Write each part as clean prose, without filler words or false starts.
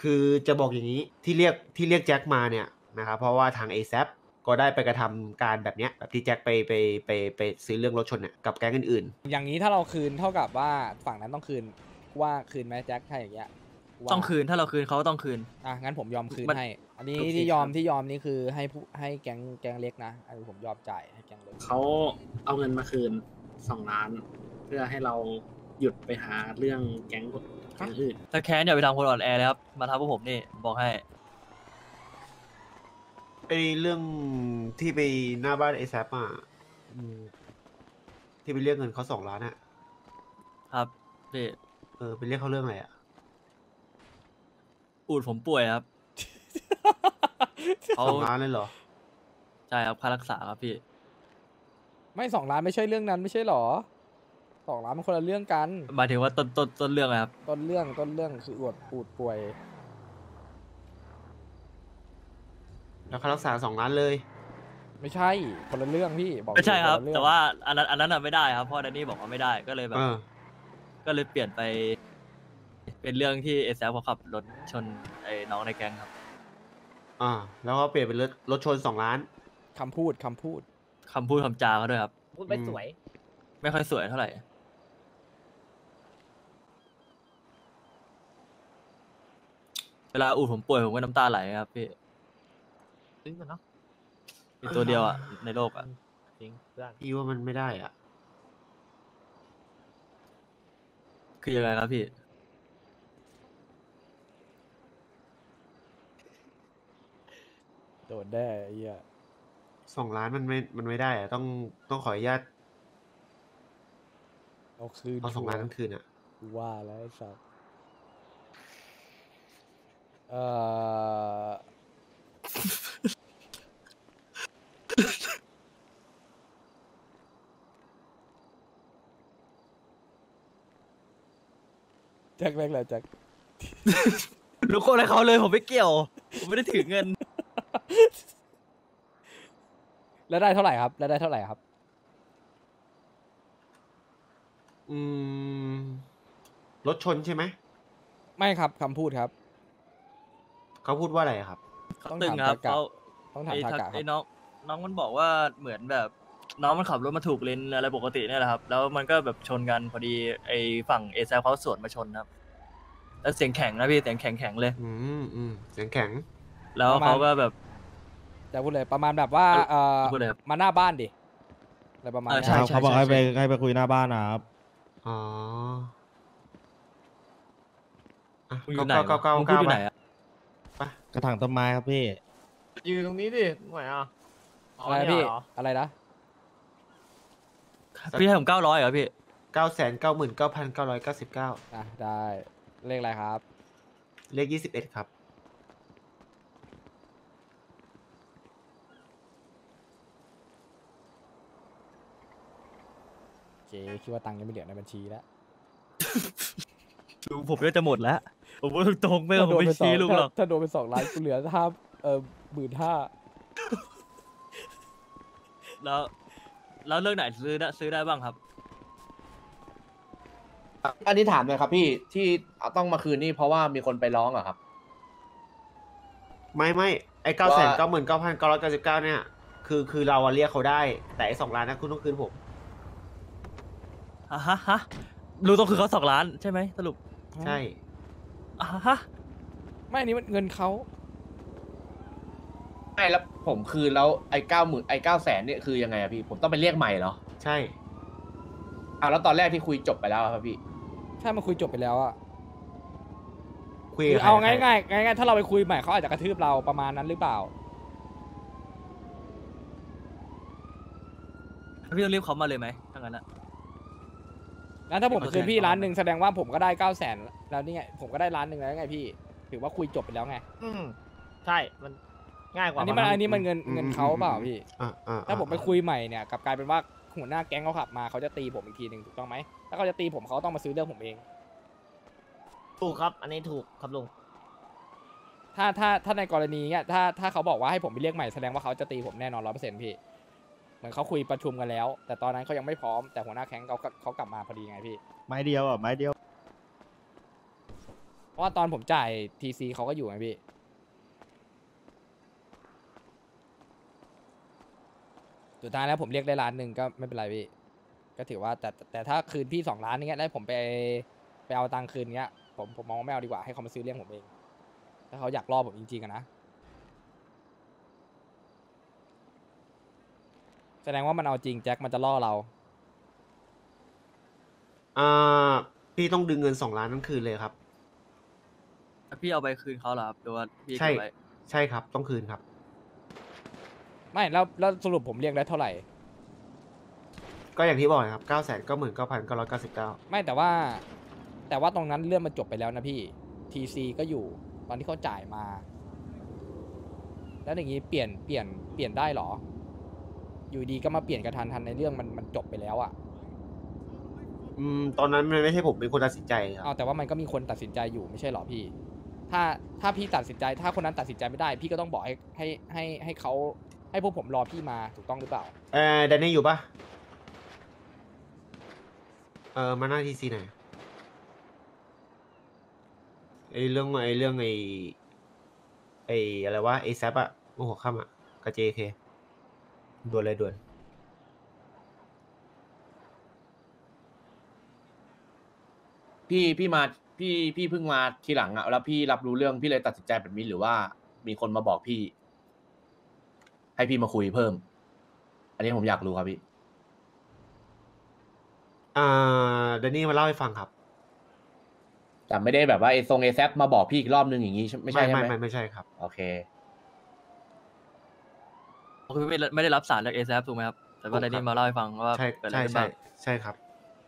คือจะบอกอย่างนี้ที่เรียกแจ็คมาเนี่ยนะครับเพราะว่าทาง ASAP ก็ได้ไปกระทำการแบบเนี้ยแบบที่แจ็คไปซื้อเรื่องรถชนเนี่ยกับแก๊งอื่นอย่างนี้ถ้าเราคืนเท่ากับว่าฝั่งนั้นต้องคืนว่าคืนไหมแจ็คถ้าอย่างเงี้ยว่าต้องคืนถ้าเราคืนเขาก็ต้องคืนงั้นผมยอมคืนมันให้ อันนี้โอเคที่ยอมครับที่ยอมนี่คือให้แก๊งเล็กนะอันนี้ผมยอมจ่ายให้แก๊งเล็กเขาเอาเงินมาคืน2 ล้าน เพื่อให้เราหยุดไปหาเรื่องแก๊งอื่นถ้าแค้นอย่าไปทำคนอ่อนแอเลยครับมาทำพวกผมนี่บอกให้ไอเรื่องที่ไปหน้าบ้าน ASAP อ่ะที่ไปเรียกเงินเขา2 ล้านอ่ะครับพี่ไปเรียกเขาเรื่องอะไรอ่ะอูดผมป่วยครับ เขา 2 ล้านเลยเหรอใช่ครับค่ารักษาครับพี่ไม่2 ล้านไม่ใช่เรื่องนั้นไม่ใช่หรอ2 ล้านมันคนละเรื่องกันหมายถึงว่าต้นเรื่องอะไรครับต้นเรื่องคืออูดป่วยแล้วเขารักษา2 ล้านเลยไม่ใช่คนละเรื่องพี่บอกไม่ใช่ครับนละเองแต่ว่าอันนั้นไม่ได้ครับเพราะแดนนี่บอกว่าไม่ได้ก็เลยแบบเออก็เลยเปลี่ยนไป เป็นเรื่องที่เอซเขาขับรถชนไอ้น้องในแก๊งครับแล้วก็เปลี่ยนเป็นรถชน2 ล้านคำพูดคำพูดคำจาเขาด้วยครับพูดไม่สวยไม่ค่อยสวยเท่าไหร่ เวลาอูดผมป่วยผมก็น้ำตาไหลครับพี่ซึ้งกันเนาะมีตัวเดียวอ่ะในโลกอ่ะจริงเพื่อนพี่ว่ามันไม่ได้อ่ะคือยังไงครับพี่โดนแน่ไอ้เหี้ย 2 ล้านมันไม่ได้อ่ะต้องขออนุญาตเอาคืนเอา2 ล้านนั้นคืนอ่ะกูว่าแล้วไอ้สัสแจ็คแม่งแหละแจ็ครู้คนอะไรเขาเลยผมไม่เกี่ยว ผมไม่ได้ถือเงินแล้วได้เท่าไหร่ครับแล้วได้เท่าไหร่ครับรถชนใช่ไหมไม่ครับคำพูดครับเขาพูดว่าอะไรอะครับต้องตึงถามครับทากะเขาต้องถามทากะคไอ้รับน้องมันบอกว่าเหมือนแบบ น้องมันขับรถมาถูกเลนอะไรปกติเนี่ยแหละครับ แล้วมันก็แบบชนกันพอดีไอ้ฝั่งเอซเขาสวนมาชนครับ แล้วเสียงแข็งนะพี่เสียงแข็งเลยเสียงแข็งแล้วเขาก็แบบจะพูดเลยประมาณแบบว่าพูดเลยครับมาหน้าบ้านดิอะไรประมาณใช่เนี้ยเขาบอกให้ไปคุยหน้าบ้านนะครับอ๋อมึงอยู่ไหนเก้าวะมึงพูดอยู่ไหนอะกระถางต้นไม้ครับพี่ยืนตรงนี้ดิไหนอ่ะอะไรนะพี่อะไรนะพี่ให้ผม900เหรอพี่ 999,999 ได้เลขอะไรครับเลข21ครับเจ๊คิดว่าตังค์ยังไม่เหลือในบัญชีแล้วลุงผมก็จะหมดแล้ว ผมพูดตรงๆไม่เอาผมไปชี้ลุงหรอกถ้าโดนไป2 ล้านกูเหลือ15,000 แล้วเรื่องไหนซื้อได้บ้างครับอันนี้ถามหน่อยครับพี่ที่ต้องมาคืนนี่เพราะว่ามีคนไปร้องเหรอครับไม่ไอ้999,999เนี่ยคือเราอะเรียกเขาได้ แต่ไอ้2 ล้านนะคุณต้องคืนผมฮะลุงต้องคือเขา2 ล้านใช่ไหมสรุปใช่ฮะไม่อันนี้มันเงินเขาไม่แล้วผมคืนแล้วไอ้90,000ไอ้900,000เนี่ยคือยังไงอะพี่ผมต้องไปเรียกใหม่เหรอใช่แล้วตอนแรกที่คุยจบไปแล้วอะครับพี่ใช่มันคุยจบไปแล้วอะคุยคืกับอเอาใครง่ายๆถ้าเราไปคุยใหม่เขาอาจจะกระทืบเราประมาณนั้นหรือเปล่าพี่ต้องรีบเขามาเลยไหมถ้างั้นอะงั้นถ้าผม 100% คืนพี่1,000,000แสดงว่าผมก็ได้900,000แล้วนี่ไงผมก็ได้1,000,000แล้วไงพี่ถือว่าคุยจบไปแล้วไงใช่มันง่ายกว่าอันนี้มันเงินเขาเปล่าพี่ ถ้าผมไปคุยใหม่เนี่ยกลับกลายเป็นว่าหัวหน้าแก๊งเขาขับมาเขาจะตีผมอีกทีหนึ่งถูกต้องไหมถ้าเขาจะตีผมเขาต้องมาซื้อเรื่องผมเองถูกครับ อันนี้ถูกครับลุงถ้าในกรณีเนี้ยถ้าเขาบอกว่าให้ผมไปเรียกใหม่แสดงว่าเขาจะตีผมแน่นอน100%พี่เหมือนเขาคุยประชุมกันแล้ว แต่ตอนนั้นเขายังไม่พร้อมแต่หัวหน้าแก๊งเขากลับมาพอดีไงพี่ไม้เดียวอ่ะไม้เดียวเพราะว่าตอนผมจ่ายทีซีเขาก็อยู่ไงพี่สุดท้ายแล้วผมเรียกได้ล้านหนึ่งก็ไม่เป็นไรพี่ก็ถือว่าแต่ถ้าคืนพี่2 ล้านอย่างเงี้ยแล้วผมไปเอาตังค์คืนเงี้ยผมมองว่าไม่เอาดีกว่าให้เขามาซื้อเรื่องผมเองถ้าเขาอยากล่อผมจริงๆอะนะแสดงว่ามันเอาจริงแจ็คมันจะล่อเราอ่าพี่ต้องดึงเงิน2 ล้านนั้นคืนเลยครับพี่เอาไปคืนเขาเหรอครับหรือว่าพี่ใช่เก็บไว้ใช่ครับต้องคืนครับไม่แล้วสรุปผมเรียกได้เท่าไหร่ก็อย่างที่บอกนะครับ999,999 ไม่แต่ว่าตรงนั้นเรื่องมันจบไปแล้วนะพี่ TC ก็อยู่ตอนที่เขาจ่ายมา แล้วอย่างนี้เปลี่ยนได้เหรอ อยู่ดีก็มาเปลี่ยนกระทันในเรื่องมันจบไปแล้วอะตอนนั้นมันไม่ใช่ผมเป็นคนตัดสินใจคเอารับแต่ว่ามันก็มีคนตัดสินใจอยู่ไม่ใช่เหรอพี่ ถ้าพี่ตัดสินใจถ้าคนนั้นตัดสินใจไม่ได้ พี่ก็ต้องบอกให้เขาให้พวกผมรอพี่มาถูกต้องหรือเปล่าแดนนี่อยู่ปะมาหน้าทีซีหน่อยไอเรื่องอะไรวะไอแซปอะเมื่อหัวค่ำอะกับ JK ด่วนเลยด่วนพี่มาพี่เพิ่งมาทีหลังอะแล้วพี่รับรู้เรื่องพี่เลยตัดสินใจแบบนี้หรือว่ามีคนมาบอกพี่ ให้พี่มาคุยเพิ่ม อันนี้ผมอยากรู้ครับพี่แดนนี่มาเล่าให้ฟังครับแต่ไม่ได้แบบว่าไอ้ทรงเอแซมาบอกพี่อีกรอบนึงอย่างนี้ไม่ใช่ใช่ไหมไม่ใช่ครับโอเคคือไม่ได้รับสารจากเอซถูกไหมครับแต่ว่าไดนี่มาเล่าให้ฟังว่าใช่เกิดอะไรใช่ขึ้นใช่บ้างใช่ครับ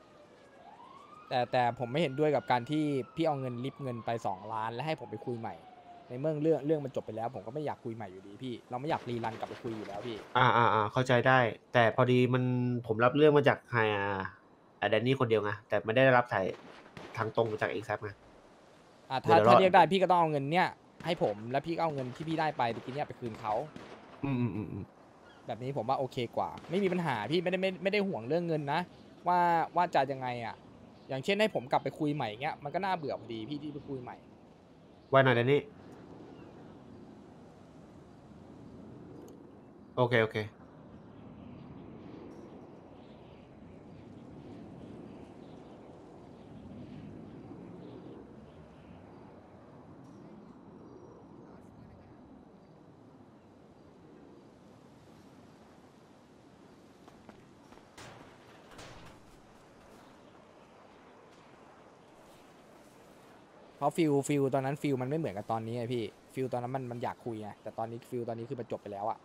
แต่ผมไม่เห็นด้วยกับการที่พี่เอาเงินริบเงินไป2 ล้านแล้วให้ผมไปคุยใหม่ ในเมื่อเรื่องมันจบไปแล้ว ผมก็ไม่อยากคุยใหม่อยู่ดีพี่ เราไม่อยากรีรันกลับไปคุยอยู่แล้วพี่เข้าใจได้ แต่พอดีผมรับเรื่องมาจากแดนนี่คนเดียวไงแต่ไม่ได้รับถ่ายทางตรงมาจากเอ็กซ์ไงถ้าเดี๋ยวถ้าเราเรียกได้พี่ก็ต้องเอาเงินเนี้ยให้ผมแล้วพี่ก็เอาเงินที่พี่ได้ไปตะกี้เนี้ยไปคืนเขาอืมแบบนี้ผมว่าโอเคกว่า ไม่มีปัญหาพี่ไม่ได้ห่วงเรื่องเงินนะว่าจะยังไงอ่ะ อย่างเช่นให้ผมกลับไปคุยใหม่เงี้ยมันก็น่าเบื่อพอดีพี่ที่ไปคุยใหม่ว่าหน่อยแดนนี่โอเคเพราะฟิลตอนนั้นฟิลมันไม่เหมือนกับตอนนี้ไงพี่ฟิลตอนนั้นมันอยากคุยไงแต่ตอนนี้ฟิลตอนนี้คือมันจบไปแล้วอะ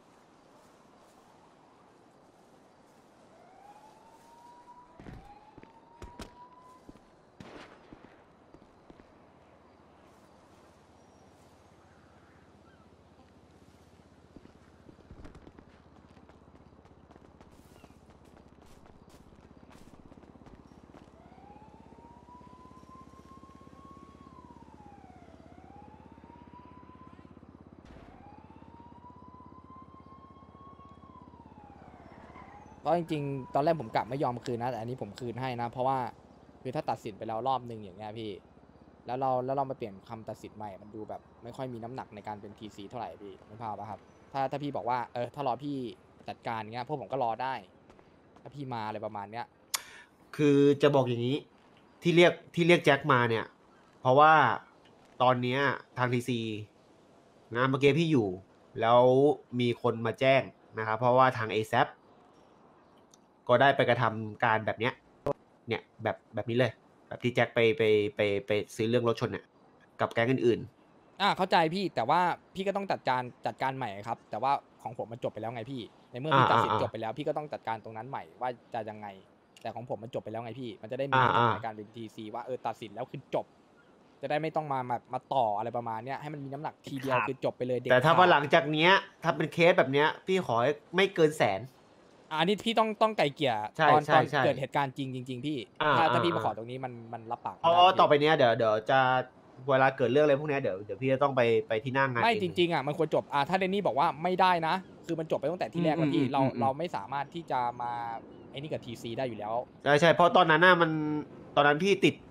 เพราะจริงๆ ตอนแรกผมกลับไม่ยอมคืนนะแต่อันนี้ผมคืนให้นะ เพราะว่าคือถ้าตัดสินไปแล้วรอบนึงอย่างเงี้ยพี่แล้วเรามาเปลี่ยนคำตัดสินใหม่มันดูแบบไม่ค่อยมีน้ำหนักในการเป็น TC เท่าไหร่พี่ไม่พาป่ะครับถ้าพี่บอกว่าถ้ารอพี่จัดการเงี้ยพวกผมก็รอได้ถ้าพี่มาอะไรประมาณเนี้ยคือจะบอกอย่างนี้ที่เรียกแจ็คมาเนี่ย เพราะว่าตอนเนี้ยทางทีซีนะเมื่อกี้พี่อยู่ แล้วมีคนมาแจ้งนะครับเพราะว่าทาง ASAP ก็ได้ไปกระทำการแบบเนี้ยเนี่ยแบบนี้เลย แบบที่แจ็คไปซื้อเรื่องรถชนเนี่ยกับแก๊งอื่นเข้าใจพี่แต่ว่าพี่ก็ต้องจัดการใหม่ครับ แต่ว่าของผมมันจบไปแล้วไงพี่ ในเมื่อพี่ตัดสินจบไปแล้ว พี่ก็ต้องจัดการตรงนั้นใหม่ว่าจะยังไง แต่ของผมมันจบไปแล้วไงพี่ มันจะได้มีในการเป็น TC ว่าตัดสินแล้วคือจบ จะได้ไม่ต้องมาต่ออะไรประมาณเนี้ยให้มันมีน้ำหนักทีเดียวคือจบไปเลยเด็กแต่ถ้าขดว่าหลังจากเนี้ยถ้าเป็นเคสแบบเนี้ยพี่ขอให้ไม่เกิน100,000 อันนี้พี่ต้องไกลเกลี่ยใช่ตอนใช่ใช่เกิดเหตุการณ์จริงพี่ ถ้าพี่มาขอตรงนี้มันรับปากเพราะว่าต่อไปเนี้ยเดี๋ยวจะเวลาเกิดเรื่องอะไรพวกเนี้ยเดี๋ยวพี่จะต้องไปที่หน้างานไม่เอจริงๆมันควรจบถ้าเดนนี่บอกว่าไม่ได้นะ คือมันจบไปตั้งแต่ที่แรกแล้วพี่อืมเราไม่สามารถที่จะมาไอ้นี่กับ TC ได้อยู่แล้วใช่เพราะตอนนั้นน่ะตอนนั้นพี่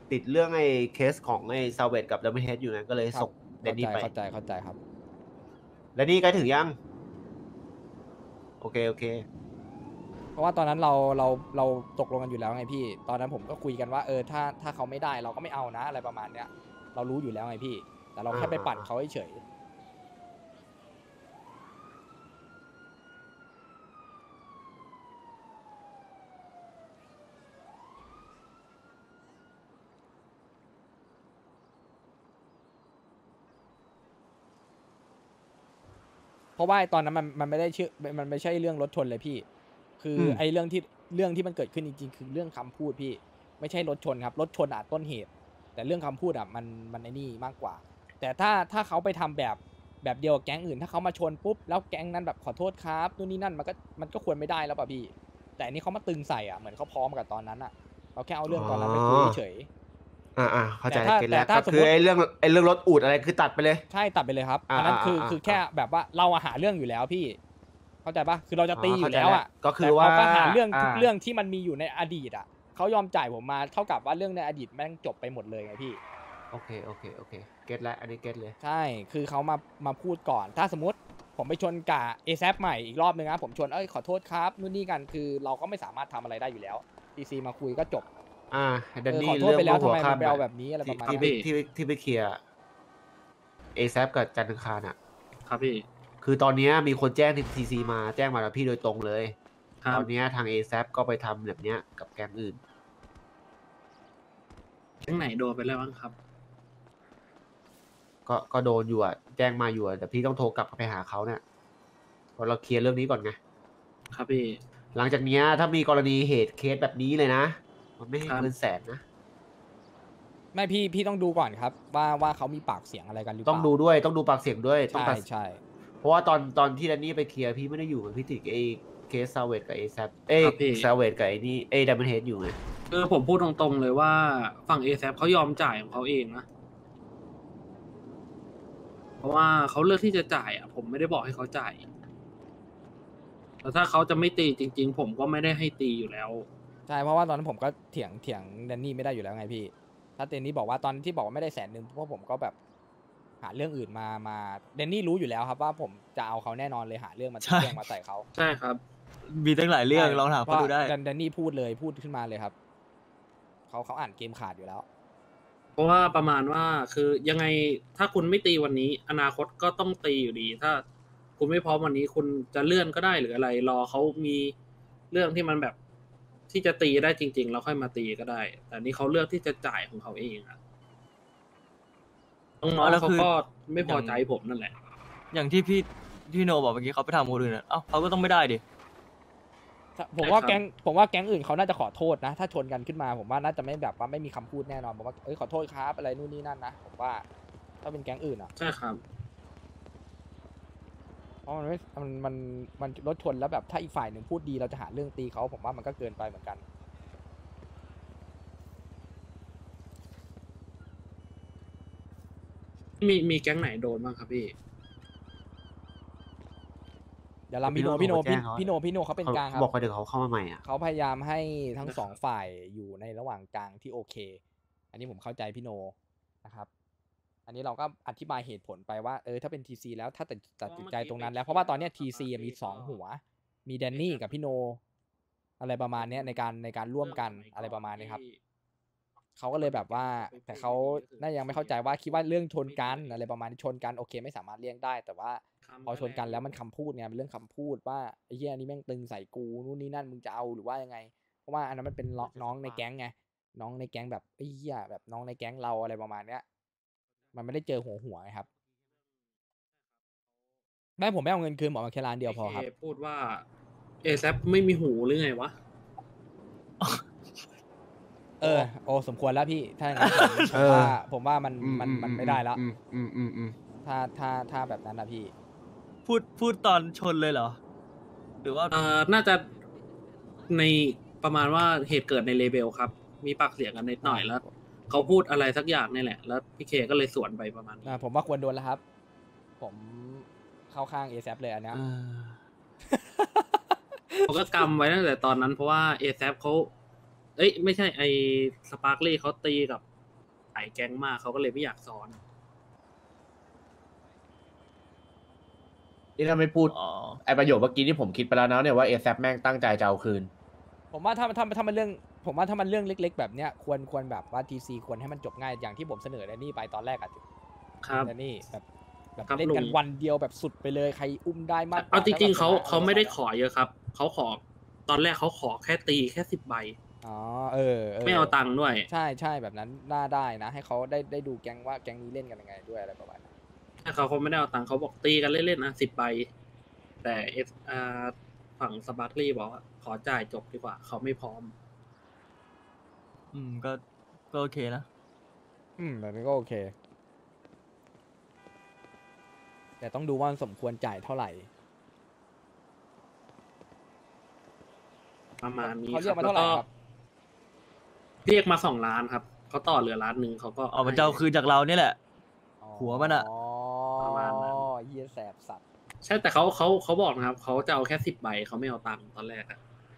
ติดเรื่องไอ้เคสของไอ้ซาเวตกับดัมเบิลเฮดอยู่ไงก็เลยส่งแดนนี่ไปเข้าใจครับแล้วนี่ใกล้ถึงยัง โอเค โอเคเพราะว่าตอนนั้นเราตกลงกันอยู่แล้วไงพี่ ตอนนั้นผมก็คุยกันว่าถ้าเขาไม่ได้เราก็ไม่เอานะอะไรประมาณเนี้ย เรารู้อยู่แล้วไงพี่ แต่เราแค่ไปปั่นเขาเฉย เพราะว่าตอนนั้นมันไม่ได้มันไม่ใช่เรื่องรถชนเลยพี่ คือไอ้เรื่องที่มันเกิดขึ้นจริงๆคือเรื่องคำพูดพี่ ไม่ใช่รถชนครับรถชนต้นเหตุ แต่เรื่องคำพูดมันไอ้นี่มากกว่า แต่ถ้าเขาไปทำแบบเดียวกับแก๊งอื่น ถ้าเขามาชนปุ๊บแล้วแก๊งนั้นแบบขอโทษครับนู่นนี่นั่นมันก็ควรไม่ได้แล้วป่ะพี่ แต่อันนี้เขามาตึงใส่เหมือนเขาพร้อมกับตอนนั้นเราแค่เอาเรื่องตอนนั้นไปคุยเฉยเข้าใจแต่ถ้าเก็ตแล้วแต่ถ้าก็สมมุคือติไอ้เรื่องรถอูดอะไรคือตัดไปเลยใช่ตัดไปเลยครับอันนั้นคือแค่แบบว่าเราหาเรื่องอยู่แล้วพี่ เข้าใจปะคือเราจะตีอยู่แล้วอ่ะก็คือว่าแต่เขาก็หาเรื่องทุกเรื่องที่มันมีอยู่ในอดีตอ่ะเขายอมจ่ายผมมาเท่ากับว่าเรื่องในอดีตแม่งจบไปหมดเลยไงพี่โอเคเก็ตแล้วอันนี้เก็ตเลยใช่คือเขามาพูดก่อน ถ้าสมมติผมไปชนกับ ASAP ใหม่อีกรอบนึงนะผมชนขอโทษครับนู่นนี่กันคือเราก็ไม่สามารถทำอะไรได้อยู่แล้ว TC มาคุยก็จบดันนี่ขอโทษไปแล้วทำไมข้มันไปเอาแบบนี้อะไรประมาณที่นี้ที่ไปเคลียร์เอแซกับจันทร์อังคารอ่ะครับพี่คือตอนเนี้ยมีคนแจ้งทีซีมาแจ้งมากับพี่โดยตรงเลยครับตอนเนี้ยทาง a อ a p ก็ไปทำแบบเนี้ยกับแก๊งอื่นแก๊งไหนโดนไปแล้วบ้างครับก็โดนอยู่อ่ะ แจ้งมาอยู่อ่ะแต่พี่ต้องโทรกลับไปหาเขาเนี่ยเพราะเราเคลียร์เรื่องนี้ก่อนไงครับพี่หลังจากเนี้ยถ้ามีกรณีเหตุเคสแบบนี้เลยนะ มันไม่ให้ครับเงินแสนนะไม่พี่ต้องดูก่อนครับว่าเขามีปากเสียงอะไรกันหรือเปล่าต้องดูด้วยต้องดูปากเสียงด้วยต้องใช่ตัดใช่เพราะว่าตอนที่แดนนี่ไปเคลียร์พี่ไม่ได้อยู่กับพี่ติกไอ้เคสซาเวตกับเอแซปซาเวตกับไอ้นี่ดัมเบิลเฮดอยู่ไงคือผมพูดตรงๆเลยว่าฝั่ง ASAP เขายอมจ่ายของเขาเองนะ เพราะว่าเขาเลือกที่จะจ่ายอ่ะ ผมไม่ได้บอกให้เขาจ่ายแต่ถ้าเขาจะไม่ตีจริง ๆ ผมก็ไม่ได้ให้ตีอยู่แล้วใช่เพราะว่าตอนนั้นผมก็เถียงแดนนี่ไม่ได้อยู่แล้วไงพี่ ถ้าแดนนี่บอกว่าตอนที่บอกว่าไม่ได้100,000เพราะผมก็แบบหาเรื่องอื่นมาแดนนี่รู้อยู่แล้วครับว่าผมจะเอาเขาแน่นอนเลยหาเรื่องมาใช่เรื่องมาใส่เขาใช่ครับมีตั้งหลายเรื่องลองถามเขาดูได้แดนนี่พูดขึ้นมาเลยครับเขาอ่านเกมขาดอยู่แล้วเพราะว่าประมาณว่าคือยังไงถ้าคุณไม่ตีวันนี้ อนาคตก็ต้องตีอยู่ดี ถ้าคุณไม่พร้อมวันนี้คุณจะเลื่อนก็ได้หรืออะไร รอเขามีเรื่องที่มันแบบที่จะตีได้จริง ๆ แล้วค่อยมาตีก็ได้ แต่นี่เขาเลือกที่จะจ่ายของเขาเองอะน้องแล้วๆเขาคือก็ไม่พอใจผมนั่นแหละอย่างที่พี่โนบอกเมื่อกี้เขาไปทำคนอื่นเอ้าเขาก็ต้องไม่ได้ดิผมว่าใช่ครับแก๊งอื่นเขาน่าจะขอโทษนะ ถ้าชนกันขึ้นมาผมว่าน่าจะไม่แบบว่าไม่มีคำพูดแน่นอนผมว่าขอโทษครับอะไรนู่นนี่นั่นนะผมว่าถ้าเป็นแก๊งอื่นอ่ะใช่ครับเพราะมันรถชนแล้วแบบถ้าอีกฝ่ายหนึ่งพูดดีเราจะหาเรื่องตีเขาผมว่ามันก็เกินไปเหมือนกันมีแก๊งไหนโดนบ้างครับพี่เดี๋ยวเราพี่โนเขาเป็นกลางครัเขาบอกว่าเดี๋ยวเขาเข้ามาใหม่อ่ะเขาพยายามให้ทั้งสองฝ่ายอยู่ในระหว่างกลางที่โอเค อันนี้ผมเข้าใจพี่โนนะครับ อันนี้เราก็อธิบายเหตุผลไปว่าถ้าเป็น TC แล้วถ้าตัดสินใจตรงนั้นแล้วเพราะว่าตอนเนี้ย TC มี2หัวมีแดนนี่กับพี่โนอะไรประมาณเนี้ยในการร่วมกันอะไรประมาณนี้ครับเขาก็เลยแบบว่าแต่เขาน่ายังไม่เข้าใจว่าคิดว่าเรื่องชนกันอะไรประมาณนี้ชนกันโอเคไม่สามารถเลี่ยงได้แต่ว่าพอชนกันแล้วมันคำพูดไงเป็นเรื่องคำพูดว่าไอ้เหี้ยนี่แม่งตึงใส่กูนู่นนี่นั่นมึงจะเอาหรือว่ายังไงเพราะว่าอันนั้นมันเป็นน้องในแก๊งไงน้องในแก๊งแบบไอ้เหี้ยแบบน้องในแก๊งเราอะไรประมาณเนี้ยมันไม่ได้เจอหัวไงครับแม่ผมไม่เอาเงินคืนบอกมาแค่ล้านเดียวพอครับพูดว่าASAPไม่มีหูหรือไงวะโอ้สมควรแล้วพี่ถ้าอย่างนั้นผมว่ามันไม่ได้แล้วถ้าแบบนั้นนะพี่พูดตอนชนเลยเหรอ หรือว่าน่าจะในประมาณว่าเหตุเกิดในเลเบลครับ มีปากเสียงกันนิดหน่อยแล้ว เขาพูดอะไรสักอย่างนี่แหละ แล้วพี่เคก็เลยสวนไปประมาณนี้ผมว่าควรโดนแล้วครับ ผมเข้าข้าง ASAP เลยอันเนี้ยเขาก็กำไว้ตั้งแต่ตอนนั้นเพราะว่าASAPเขาไม่ใช่ไอสปาร์คลี่เขาตีกับายแก๊งมากเขาก็เลยไม่อยากซ้อนนี่ถ้าไม่พูดอ๋อไอประโยคเมื่อกี้ที่ผมคิดไปแล้วนะเนี่ยว่าเอแซแม่งตั้งใจจะเอาคืนผมว่าถ้ามันเรื่องผมว่าถ้ามันเรื่องเล็ก ๆ แบบเนี้ยควรแบบว่าทีซีควรให้มันจบง่ายอย่างที่ผมเสนอแดนนี่ไปตอนแรกอะครับแดนนี่แบบครับเล่นกันลุงวันเดียวแบบสุดไปเลยใครอุ้มได้มากกว่เอาจริงๆเขาถ้แบบเขาไม่ได้ขอเยอะครับเขาขอตอนแรกเขาขอแค่ตีแค่10 ใบอ๋อเออไม่เอาตังค์ด้วยใช่แบบนั้นน่าได้นะ ให้เขาได้ดูแก๊งว่าแก๊งนี้เล่นกันยังไงด้วยอะไรประมาณนั้นถ้าเขาไม่ได้เอาตังค์เขาบอกตีกันเล่นๆนะ10 ใบ แต่ฝั่งสปาร์คลี่บอกว่าขอจ่ายจบดีกว่าเขาไม่พร้อมก็โอเคนะแบบนี้ก็โอเค แต่ต้องดูว่ามันสมควรจ่ายเท่าไหร่ประมาณนี้เขาเรียกมาแล้เท่าว ไหร่ก็ครับเรียกมา2 ล้านครับเขาต่อเหลือ1 ล้านเขาก็เอามันจะเอาคืนจากเราเนี่ยแหละ หัวมันอะอ๋อประมาณนั้นเฮียแสบสัตว์ใช่แต่เขาบอกนะครับเขาจะเอาแค่10 ใบเขาไม่เอาตังค์ตอนแรกอะ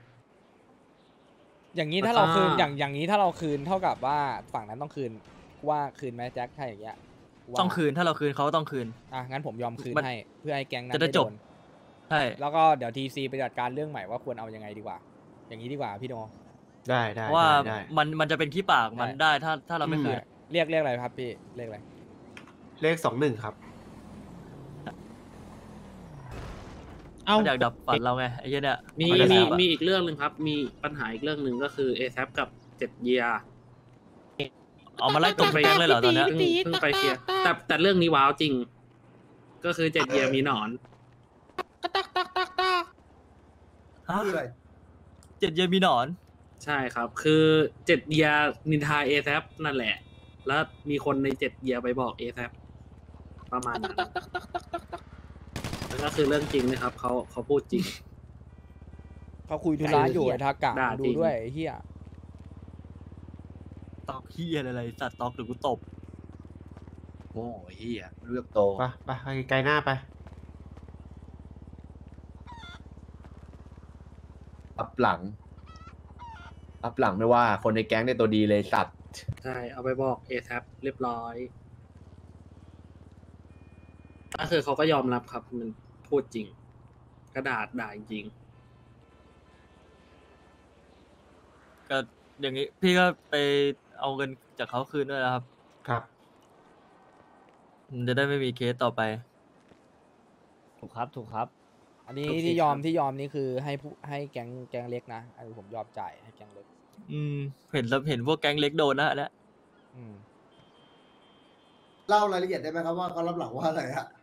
อย่างนี้แล้วถ้าเราคืนก็อย่างนี้ถ้าเราคืนเท่ากับว่าฝั่งนั้นต้องคืนว่าคืนไหมแจ็คถ้าอย่างเงี้ยว่าต้องคืนถ้าเราคืนเขาก็ต้องคืนงั้นผมยอมคืนมันให้เพื่อให้แก๊งนั้นจะได้ม่โจบ ใช่แล้วก็เดี๋ยวทีซีไปจัดการเรื่องใหม่ว่าควรเอายังไงดีกว่า อย่างนี้ดีกว่าพี่โนได้เพราะว่าได้มันจะเป็นขี้ปากมันได้ได้ถ้าเราไม่คืนเรียกอะไรครับพี่เรียกอะไรเลข21 ครับมันอยากดับฝันเราไงไอ้เหี้ยเนี่ยมีนจะมีดับอะมีอีกเรื่องหนึ่งครับ มีปัญหาอีกเรื่องหนึ่งก็คือ ASAP กับ7 Year เอามาไล่ตบแก๊งเลยเหรอตอนเนี้ยเพิ่งไปเคลียร์แต่เรื่องนี้ว้าวจริง ก็คือ7 Year มีหนอนฮะ7 เย็นมีหนอนใช่ครับ คือ7 Year นินทา ASAP นั่นแหละ แล้วมีคนใน7 Year ไปบอก ASAP ประมาณนั้นแล้วก็คือเรื่องจริงนะครับเขาพูดจริงเขาคุยธุระอยู่ไอ้ทากะด่าดูจริงด้วยไอ้เฮียตอกเฮียอะไรสัตว์ตอกหรือกูตบโอ้ยเฮียเลือกโตไปไกลหน้าไปอัพหลังไม่ว่าคนในแก๊งในยตัวดีเลยสัตว์ใช่เอาไปบอก ASAP เรียบร้อยก็คือเขาก็ยอมรับครับ มันพูดจริงกระดาษด่าจริงก็อย่างนี้พี่ก็ไปเอาเงินจากเขาคืนด้วยนะครับครับมันจะได้ไม่มีเคสต่อไปถูกครับอันนี้โอเคที่ยอมครับที่ยอมนี่คือให้แก๊งเล็กนะอันนี้ผมยอมจ่ายให้แก๊งเล็กเห็นพวกแก๊งเล็กโดนนะอันเนี้ยอืมเล่ารายละเอียดได้ไหมครับว่าเขารับหลังว่าอะไรฮะ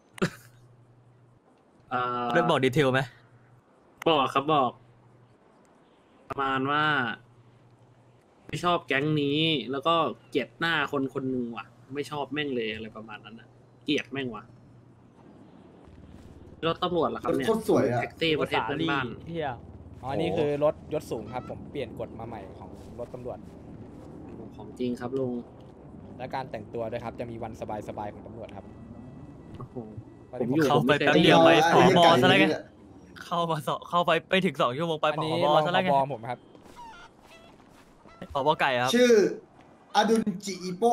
ได้บอกดีเทลไหมบอกครับบอก ประมาณว่า ไม่ชอบแก๊งนี้ แล้วก็เกลียดหน้าคนหนึ่งว่ะ ไม่ชอบแม่งเลยอะไรประมาณนั้นนะเกลียดแม่งว่ะแล้วตำรวจล่ะครับเนี่ยโคตรสวยอะแท็กซี่ประเทศเพื่อนบ้านเฮียอ๋ออันนี้คือรถยศสูงครับ ผมเปลี่ยนกฎมาใหม่ของรถตำรวจของจริงครับลุงและการแต่งตัวด้วยครับ จะมีวันสบายๆของตำรวจครับโอ้โหวันผมนี้อยู่เข้าไปผมไม่เคยแป๊บเดียวไปไอ้ผเหี้ยบไก่ซะแล้วไงนี่แหละเข้าไปถึง2 ชั่วโมงไปอันผนี้บรองซะแล้วไงผบผมครับผบไก่ครับชื่ออดุลจิอิโป้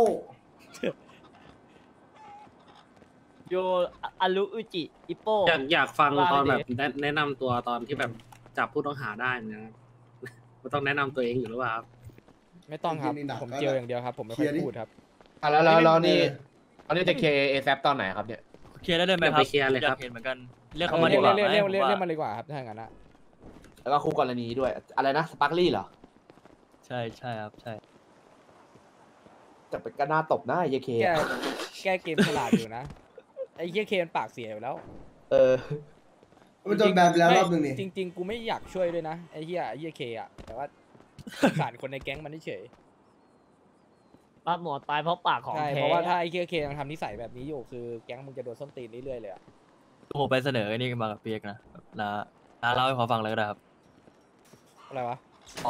โยอารุอุจิอิโปอยากฟังว่าตอนไปดิแบบแนะนำตัวตอนที่แบบจับผู้ต้องหาได้เหมือนกันนะ มันต้องแนะนำตัวเองอยู่หรือเปล่าครับไม่ต้องครับไอ้เหี้ยนี่หนักผมแล้วเจอนะอย่างเดียวครับ ผมไม่ค่อยเคลียร์ดิพูดครับแล้วนี่อันนี้จะเคเอแซตอนไหนครับเนี่ยเคลียร์ได้เลยไหมครับไปเคลียร์เลยครับอยากเห็นเหมือนกัน เรียกเอเขาอมาเรีดียกกว่าเรียกไหมเรียกผมเรียกว่าเรียกมาเลยดีกว่าครับถ้าอย่างนั้นอะแล้วก็คู่กรณีด้วย อะไรนะสปาร์คลี่เหรอใช่ครับใช่จะเป็นก็น่าตบหน้าเยเคแก้เกมฉลาดอยู่นะ ไอ้เฮียเคนปากเสียอยู่แล้วเออมันโดนแบนไปแล้วรอบหนึ่งนี่จริง ๆ กูไม่อยากช่วยด้วยนะไอ้เฮียเคอะแต่ว่าสงสารคนในแก๊งมันเฉยป้าหมอตายเพราะปากของใช่แท้เพราะว่าถ้าไอ้เฮียเคยังทำนิสัยแบบนี้อยู่คือแก๊งมึงจะโดนส้นตีนเรื่อยๆเลยอะผมไปเสนอไอ้นี่มากับเปียกนะแล้วเล่าให้เขาฟังเลยก็ได้ครับอะไรวะอ๋อ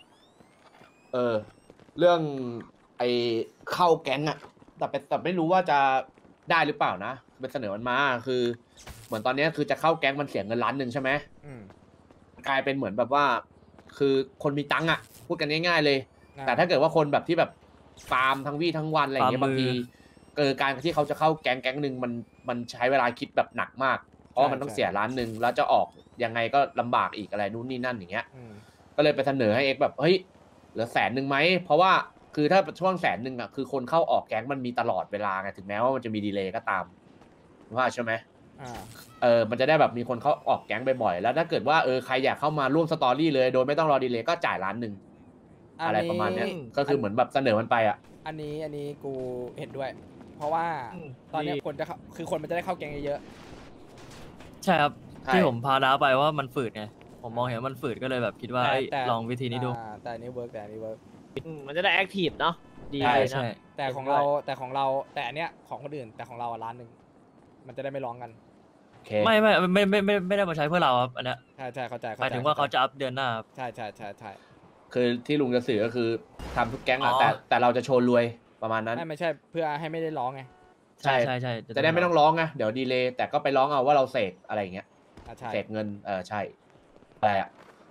เรื่องไอ้เข้าแก๊งอะแต่ไม่รู้ว่าจะได้หรือเปล่านะเป็นเสนอมันมาคือ เหมือนตอนเนี้ยคือจะเข้าแก๊งมันเสียเงิน1 ล้านใช่ไหมอืมกลายเป็นเหมือนแบบว่า คือคนมีตังค์อะพูดกันง่ายๆเลยอ่าแต่ถ้าเกิดว่าคนแบบที่แบบฟาร์มทั้งวี่ทั้งวันอะไรอย่างเงี้ยฟาบาร์งมมือทีการที่เขาจะเข้าแก๊งหนึ่งมันใช้เวลาคิดแบบหนักมาก เพราะว่ามันต้องเสียล้านหนึ่งแล้วจะออกยังไงก็ลำบากอีกอะไรนู่นนี่นั่นอย่างเงี้ย ก็เลยไปเสนอให้เอ็กแบบเฮ้ยเหลือ100,000ไหมเพราะว่าคือถ้าช่วง100,000อ่ะคือคนเข้าออกแก๊งมันมีตลอดเวลาไงถึงแม้ว่ามันจะมีดีเลย์ก็ตามว่าใช่ไหมมันจะได้แบบมีคนเข้าออกแก๊งบ่อยๆแล้วถ้าเกิดว่าใครอยากเข้ามาร่วมสตอรี่เลยโดยไม่ต้องรอดีเลย์ก็จ่าย1,000,000อะไรประมาณเนี้ยก็คือเหมือนแบบเสนอมันไปอ่ะอันนี้กูเห็นด้วย เพราะว่าตอนเนี้ยคนจะเข้าคือคนมันจะได้เข้าแก๊งเยอะใช่ครับใช่ที่ผมพาน้าไปว่ามันฝืดไงผมมองเห็นว่ามันฝืดก็เลยแบบคิดว่าเอ้ยลองวิธีนี้ดูแต่อันนี้เวิร์กแต่อันนี้เวิร์กมันจะได้แอคทีฟเนาะดีใช่เลยนะใช่แต่ของเราแต่อันเนี้ยของคนอื่นแต่ของเราล้านหนึ่งมันจะได้ไม่ร้องกันโอเคไม่ได้มาใช้เพื่อเราครับอันเนี้ยใช่เข้าใจหมายถึงว่าเขาจะอัพเดือนหน้าครับใช่คือที่ลุงจะสื่อก็คือทำทุกแก๊งอ๋อะอแต่เราจะโชว์รวยประมาณนั้นไม่ใช่เพื่อให้ไม่ได้ร้องไงใช่ใช่จะได้ไม่ต้องร้องไงเดี๋ยวดีเลย์แต่ก็ไปร้องเอาว่าเราเสกอะไรอย่างเงี้ยใช่เสกเงินใช่อะไรอ่ะ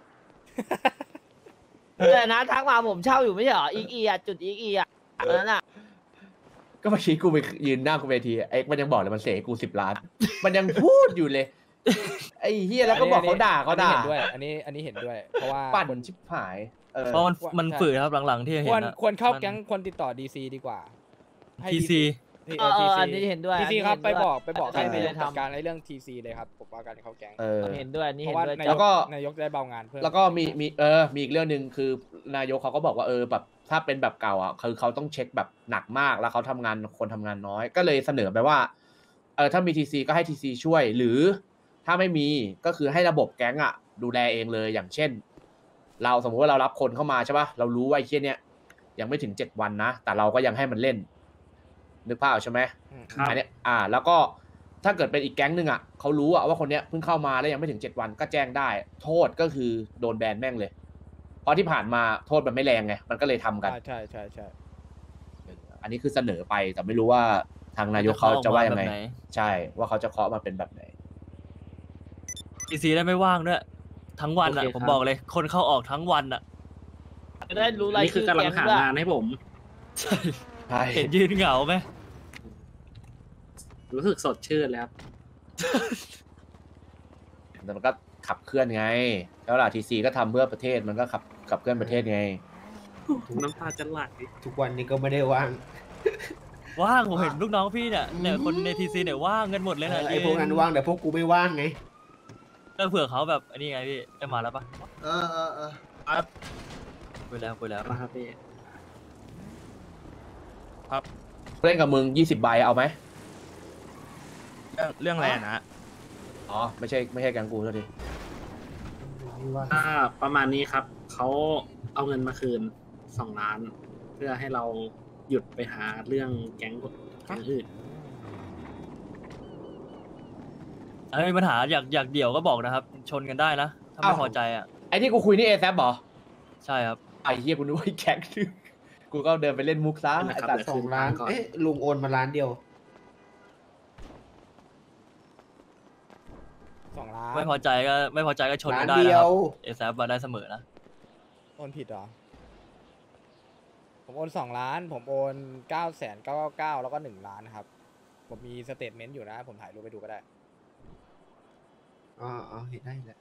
แต่นะทักมาผมเช่าอยู่ไม่ใช่เหรออีกอ่ะจุดอีกอ่ะอันนั้นอ่ะก็เมื่อกี้กูไปยืนหน้ากูเวทีเอ็กซ์มันยังบอกเลยมันเสกให้กู10 ล้าน มันยังพูดอยู่เลย ไอ้เฮียแล้วก็บอกเขาด่าอันนี้เห็นด้วยอันนี้เห็นด้วย เพราะว่าปั่นคนชิบหายเพราะมันฝืดครับหลังๆที่เห็ควรนอะควรเข้ามันแก๊งควรติดต่อดีซีดีกว่าให้ TC อันนี้เห็นด้วยทีซีครับไปบอกให้ให้ไปนายเลกยจัดทำการในเรื่องทีซีเลยครับผมว่าการเข้าแก๊งเห็นด้วยอันนี้เพเห็ราะนว่าด้วยนายแล้วกก็นายกได้เบางานเพิ่มแล้วก็มีอีกเรื่องหนึ่งคือนายกเขาก็บอกว่าแบบถ้าเป็นแบบเก่าอ่ะคือเขาต้องเช็คแบบหนักมากแล้วเขาทำงานคนทำงานน้อย ก็เลยเสนอไปว่าถ้ามีทีซีก็ให้ทีซีช่วย หรือถ้าไม่มีก็คือให้ระบบแก๊งอ่ะดูแลเองเลยอย่างเช่น เราสมมุติว่าเรารับคนเข้ามาใช่ป่ะเรารู้ว่าไอ้เชี่ยเนี้ยยังไม่ถึง7 วันนะแต่เราก็ยังให้มันเล่นนึกภาพออกใช่ไหมครับอันเนี้ยแล้วก็ถ้าเกิดเป็นอีกแก๊งหนึ่งอ่ะเขารู้อ่ะว่าคนเนี้ยเพิ่งเข้ามาแล้วยังไม่ถึง7 วันก็แจ้งได้ โทษก็คือโดนแบนแม่งเลย เพราะที่ผ่านมาโทษมันไม่แรงไงมันก็เลยทำกันใช่อันนี้คือเสนอไปแต่ไม่รู้ว่าทางนายกเขาจะว่ายังไงแบบหนใช่ว่าเขาจะเคาะมาเป็นแบบไหน TC ได้ไม่ว่างด้วยทั้งวันอ่ะโอเคครับผมบอกเลยคนเข้าออกทั้งวันอ่ะจะได้รู้รายนี่คืชื่ออกำลังแก๊งหาด้วยงานให้ผมใช่ใช่เห็นยืนเหงาไหมรู้สึกสดชื่นแล้วแต่มันก็ขับเคลื่อนไง แล้วล่ะทีซีก็ทำเพื่อประเทศมันก็ขับเคลื่อนประเทศไงน้ำตาจะไหลทุกวันนี้ก็ไม่ได้ว่างว่างผมเห็นลูกน้องพี่เนี่ยคนใน TC เนี่ยว่างกันหมดเลยนะไอ้พวกนั้นว่างแต่พวกกูไม่ว่างไงก็เผื่อเขาแบบอันนี้ไงพี่จะมาแล้วปะ คุยแล้วนะครับพี่เล่นกับมึง20 ใบเอาไหมเรื่องอะไรนะอ๋อไม่ใช่แกงกูเท่าทีประมาณนี้ครับเขาเอาเงินมาคืน2 ล้าน เพื่อให้เราหยุดไปหาเรื่องแก๊งอื่นถ้ามีปัญหาอยากเดี่ยวก็บอกนะครับ ชนกันได้นะถ้าไม่พอใจอ่ะไอ้ที่กูคุยนี่ASAPเหรอใช่ครับไอ้เฮียกูนึกว่าไอ้แก๊งนึงกูก็เดินไปเล่นมุกซะนั่นแหละไอ้ครับตัดเดี๋ยวคืนตังค์ก่อนลุงโอนมาล้านเดียว 2 ล้านไม่พอใจก็ชนกันได้ร้านเดีนะยครัวบเอซมาได้เสมอนะโอนผิดเหรอผมโอน2 ล้าน ผมโอน9,999แล้วก็1 ล้านนะครับผมมีสเตทเมนต์อยู่นะ ผมถ่ายรูปไปดูก็ได้อ๋อเห็นได้แล้ว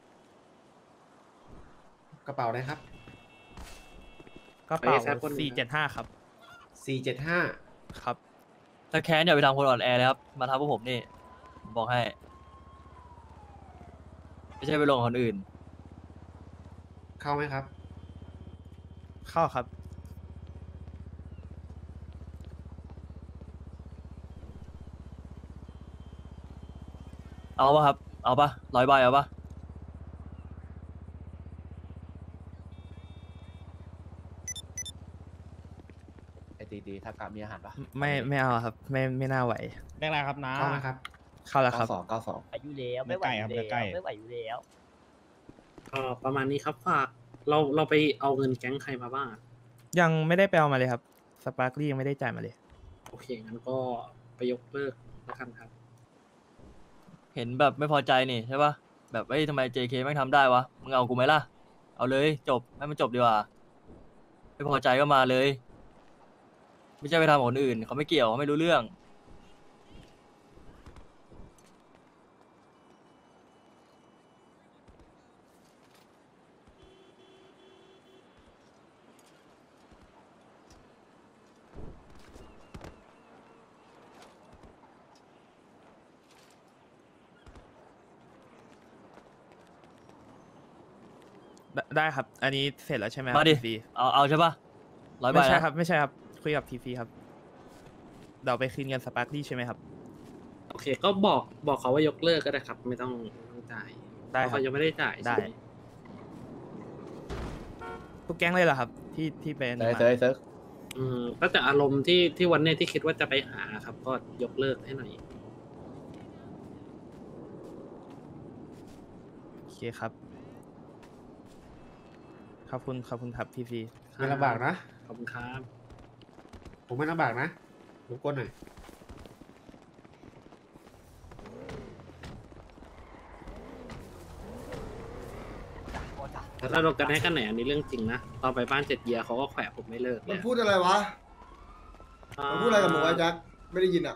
กระเป๋าอะไรครับก็เป๋าแซฟคนหนึ่ง 475 ครับ 475 ครับถ้าแค้นอย่าไปทำคนอ่อนแอเลยครับ มาทำพวกผมนี่ผมบอกให้ ไม่ใช่ไปลงกับคนอื่นเข้าไหมครับเข้าครับเอาปะครับ เอาปะ100 ใบเอาปะไอ้ตีถ้ากามีอาหารปะไม่เอาครับ ไม่น่าไหวเรียกอะไรครับนะเข้าไหมครับเข้าแล้วครับ 92 ไหวอยู่แล้วไม่ไหวอยู่เดี๋แล้ยวใกล้ครับวไม่ไหวอยู่แล้วประมาณนี้ครับฝากเราไปเอาเงินแก๊งใครมาบ้างอะยังไม่ได้ไปเอามาเลยครับ สปาร์คลี่ยังไม่ได้จ่ายมาเลยโอเคงั้นก็ไปยกเลิกแล้วกันครับเห็นแบบไม่พอใจนี่ใช่ปะแบบเอ้ยทำไม JK ไม่งทำได้วะ มึงเอากูไหมล่ะ เอาเลยจบให้มันจบดีกว่า ไม่พอใจก็มาเลยไม่ใช่ไปทำกับคนอื่นเขาไม่เกี่ยวเขาไม่รู้เรื่องได้ครับ อันนี้เสร็จแล้วใช่ไหมครับมาดิทีฟีเอาใช่ปะ100 ใบไม่ใช่นะครับไม่ใช่ครับ คุยกับทีฟีครับเดี๋ยวไปคืนเงินสปาร์คลี่ใช่ไหมครับโอเค ก็บอกเขาว่ายกเลิกก็ได้ครับ ไม่ต้องจ่ายได้เพราะครับเขายังไม่ได้จ่ายได้ใช่หมทุกแก๊งเลยเหรอครับ ที่เป็นเซิร์ฟเซิร์ฟก็จากอารมณ์ที่วันเนี้ยที่คิดว่าจะไปหาครับ ก็ยกเลิกให้หน่อยโอเคครับ ขอบคุณครับทีฟีไม่ลำบากนะขอบคุณครับผมไม่ลำบากนะรบกวนหน่อยถ้าเรากันให้กันไหนอันนี้เรื่องจริงนะตอนไปบ้าน7 เยียร์เขาก็แขวะผมไม่เลิกมันเลยพูดอะไรวะ มันพูดอะไรกับมึงวะแจ็คไม่ได้ยินอ่ะ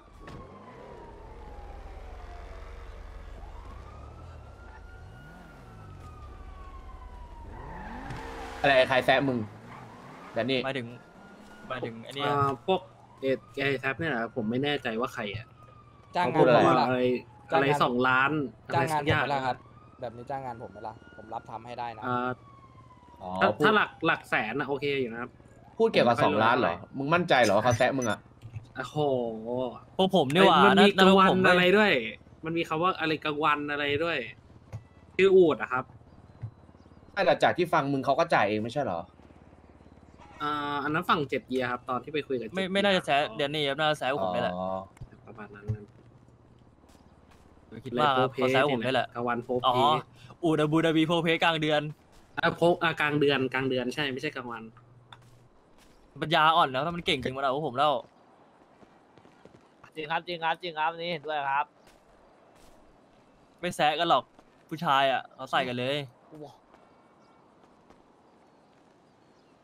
อะไรใครแซะมึงแต่นี่หมายถึงไอ้นี่พวกเอแท็บเนี่ยแหละผมไม่แน่ใจว่าใครอ่ะจ้างเขางาพูนดผมอะไรไหมล่ะอะไร2 ล้านอะจ้าไรงงาสันกผอมย่างไหมล่ะครับ แบบนี้จ้างงานผมไหมล่ะผมรับทำให้ได้นะอ๋อถ้าหลักแสนอะโอเคอยู่นะครับพูดเกี่ยวกับผมไม่ค่อย 2 ล้านเหรอรู้อะไรมึงมั่นใจเหรอว่าเขาแซะมึงอ่ะโอ้โหพวกผมนี่หว่ามันมีกลางวันผมอะไรไม่ด้วย มันมีคำว่าอะไรกลางวันอะไรด้วยชื่ออูดอะครับไม่แต่จากที่ฟังมึงเขาก็จ่ายเองไม่ใช่เหรออันนั้นฝั่ง7 เยียร์ครับตอนที่ไปคุยกับไม่น่าจะแซะเดนนี่ครับน่าจะแซะผมนี่แหละอ๋อประมาณนั้นคิดว่าครับเขาแซะผมนี่แหละกลางวันโพอ๋อเพอูดาบูดาบีโพเพกลางเดือนโพกลางเดือนใช่ไม่ใช่กลางวันปัญญาอ่อนแล้วถ้ามันเก่งจริงมาแล้วพวกผมแล้วจริงครับนี่เห็นด้วยครับไม่แซะกันหรอกผู้ชายอ่ะเขาใส่กันเลยว้าว